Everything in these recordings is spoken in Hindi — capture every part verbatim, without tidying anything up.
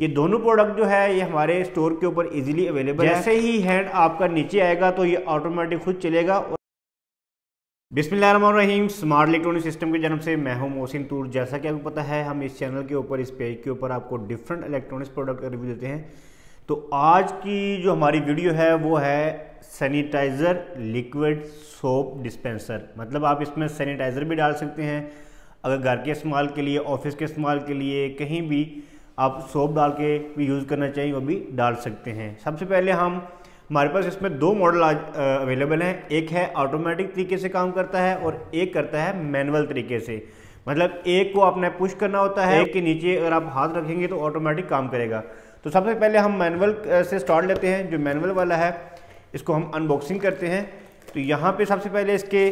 ये दोनों प्रोडक्ट जो है ये हमारे स्टोर के ऊपर इजीली अवेलेबल है। जैसे ही हैंड आपका नीचे आएगा तो ये ऑटोमेटिक खुद चलेगा। और बिस्मिल्लाहिर्रहमानिर्रहीम, स्मार्ट इलेक्ट्रॉनिक सिस्टम के जन्म से मैं हूं मोहसिन तूर। जैसा कि आपको पता है हम इस चैनल के ऊपर, इस पेज के ऊपर आपको डिफरेंट इलेक्ट्रॉनिक्स प्रोडक्ट का रिव्यू देते हैं। तो आज की जो हमारी वीडियो है वो है सैनिटाइज़र लिक्विड सोप डिस्पेंसर। मतलब आप इसमें सैनिटाइज़र भी डाल सकते हैं, अगर घर के इस्तेमाल के लिए, ऑफिस के इस्तेमाल के लिए, कहीं भी आप सोप डाल के भी यूज़ करना चाहिए वो भी डाल सकते हैं। सबसे पहले हम हमारे पास इसमें दो मॉडल आज अवेलेबल हैं। एक है ऑटोमेटिक तरीके से काम करता है और एक करता है मैनुअल तरीके से। मतलब एक को आपने पुश करना होता है, एक के नीचे अगर आप हाथ रखेंगे तो ऑटोमेटिक काम करेगा। तो सबसे पहले हम मैनुअल से स्टार्ट लेते हैं। जो मैनुअल वाला है इसको हम अनबॉक्सिंग करते हैं। तो यहाँ पे सबसे पहले इसके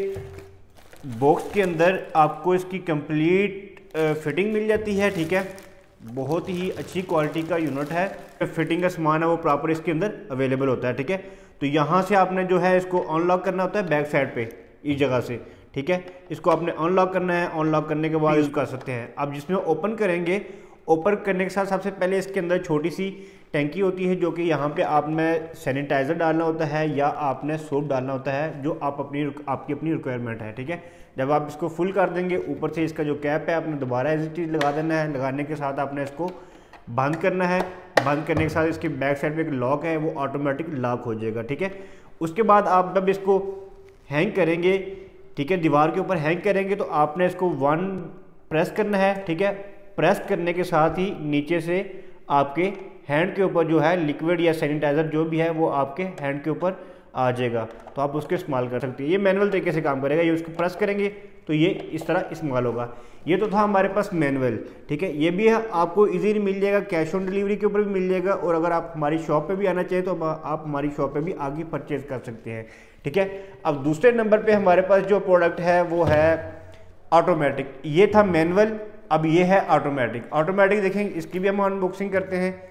बॉक्स के अंदर आपको इसकी कंप्लीट फिटिंग मिल जाती है। ठीक है, बहुत ही अच्छी क्वालिटी का यूनिट है। फिटिंग का सामान है वो प्रॉपर इसके अंदर अवेलेबल होता है। ठीक है, तो यहाँ से आपने जो है इसको अनलॉक करना होता है बैक साइड पे इस जगह से। ठीक है, इसको आपने अनलॉक करना है। अनलॉक करने के बाद यूज़ कर सकते हैं। अब जिसमें ओपन करेंगे, ओपन करने के साथ सबसे पहले इसके अंदर छोटी सी टैंकी होती है जो कि यहाँ पे आपने सैनिटाइज़र डालना होता है या आपने सोप डालना होता है, जो आप अपनी आपकी अपनी रिक्वायरमेंट है। ठीक है, जब आप इसको फुल कर देंगे, ऊपर से इसका जो कैप है आपने दोबारा ऐसी चीज़ लगा देना है। लगाने के साथ आपने इसको बंद करना है। बंद करने के साथ इसके बैक साइड पे एक लॉक है, वो ऑटोमेटिक लॉक हो जाएगा। ठीक है, उसके बाद आप जब इसको हैंग करेंगे, ठीक है, दीवार के ऊपर हैंग करेंगे तो आपने इसको वन प्रेस करना है। ठीक है, प्रेस करने के साथ ही नीचे से आपके हैंड के ऊपर जो है लिक्विड या सैनिटाइज़र जो भी है वो आपके हैंड के ऊपर आ जाएगा, तो आप उसको इस्तेमाल कर सकते हैं। ये मैनुअल तरीके से काम करेगा। ये उसको प्रेस करेंगे तो ये इस तरह इस्तेमाल होगा। ये तो था हमारे पास मैनुअल। ठीक है, ये भी है, आपको इजीली मिल जाएगा, कैश ऑन डिलीवरी के ऊपर भी मिल जाएगा। और अगर आप हमारी शॉप पे भी आना चाहिए तो आप हमारी शॉप पे भी आगे परचेज कर सकते हैं। ठीक है, अब दूसरे नंबर पे हमारे पास जो प्रोडक्ट है वो है ऑटोमेटिक। ये था मैनुअल, अब ये है ऑटोमेटिक। ऑटोमेटिक देखेंगे, इसकी भी हम अनबॉक्सिंग करते हैं।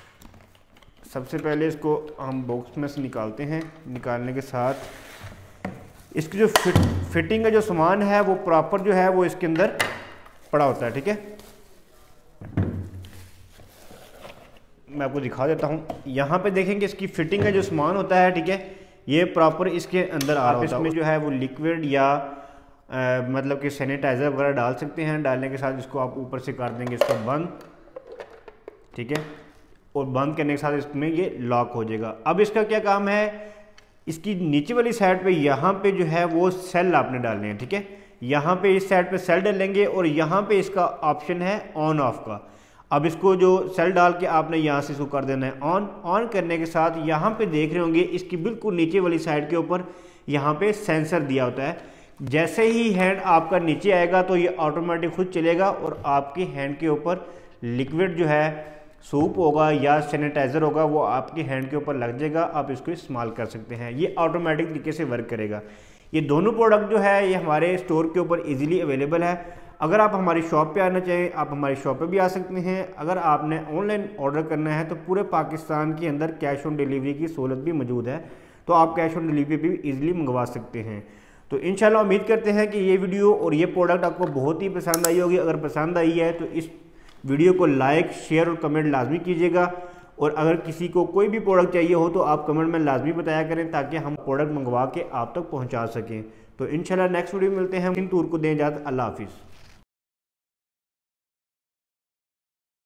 सबसे पहले इसको हम बॉक्स में से निकालते हैं। निकालने के साथ इसकी जो फिट फिटिंग का जो सामान है वो प्रॉपर जो है वो इसके अंदर पड़ा होता है। ठीक है, मैं आपको दिखा देता हूँ। यहाँ पे देखेंगे इसकी फिटिंग का जो सामान होता है, ठीक है, ये प्रॉपर इसके अंदर आ रहा है। इसमें जो है वो लिक्विड या आ, मतलब कि सैनिटाइज़र वगैरह डाल सकते हैं। डालने के साथ इसको आप ऊपर से कर देंगे इसको बंद। ठीक है, और बंद करने के साथ इसमें ये लॉक हो जाएगा। अब इसका क्या काम है, इसकी नीचे वाली साइड पे यहाँ पे जो है वो सेल आपने डालने हैं। ठीक है, यहाँ पे इस साइड पे सेल डालेंगे और यहाँ पे इसका ऑप्शन है ऑन ऑफ का। अब इसको जो सेल डाल के आपने यहाँ से इसको कर देना है ऑन। ऑन करने के साथ यहाँ पे देख रहे होंगे इसकी बिल्कुल नीचे वाली साइड के ऊपर यहाँ पे सेंसर दिया होता है। जैसे ही हैंड आपका नीचे आएगा तो ये ऑटोमेटिक खुद चलेगा और आपके हैंड के ऊपर लिक्विड जो है सूप होगा या सैनिटाइज़र होगा वो आपके हैंड के ऊपर लग जाएगा। आप इसको इस्तेमाल कर सकते हैं। ये ऑटोमेटिक तरीके से वर्क करेगा। ये दोनों प्रोडक्ट जो है ये हमारे स्टोर के ऊपर इजीली अवेलेबल है। अगर आप हमारी शॉप पे आना चाहें, आप हमारी शॉप पे भी आ सकते हैं। अगर आपने ऑनलाइन ऑर्डर करना है तो पूरे पाकिस्तान के अंदर कैश ऑन डिलीवरी की सहूलत भी मौजूद है, तो आप कैश ऑन डिलीवरी भी ईजिली मंगवा सकते हैं। तो इंशाल्लाह उम्मीद करते हैं कि ये वीडियो और ये प्रोडक्ट आपको बहुत ही पसंद आई होगी। अगर पसंद आई है तो इस वीडियो को लाइक, शेयर और कमेंट लाजमी कीजिएगा। और अगर किसी को कोई भी प्रोडक्ट चाहिए हो तो आप कमेंट में लाजमी बताया करें ताकि हम प्रोडक्ट मंगवा के आप तक पहुंचा सकें। तो इंशाल्लाह नेक्स्ट वीडियो में मिलते हैं। इन टूर को दें इजाज़त। अल्लाह हाफिज़।